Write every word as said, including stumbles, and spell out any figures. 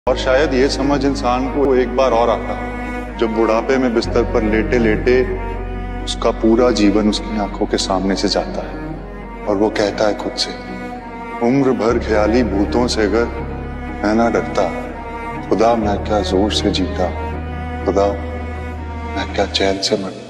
और शायद ये समझ इंसान को एक बार और आता है जब बुढ़ापे में बिस्तर पर लेटे लेटे उसका पूरा जीवन उसकी आंखों के सामने से जाता है और वो कहता है खुद से, उम्र भर ख्याली भूतों से अगर मैं ना डरता, खुदा मैं क्या जोर से जीता, खुदा मैं क्या चैन से मरता।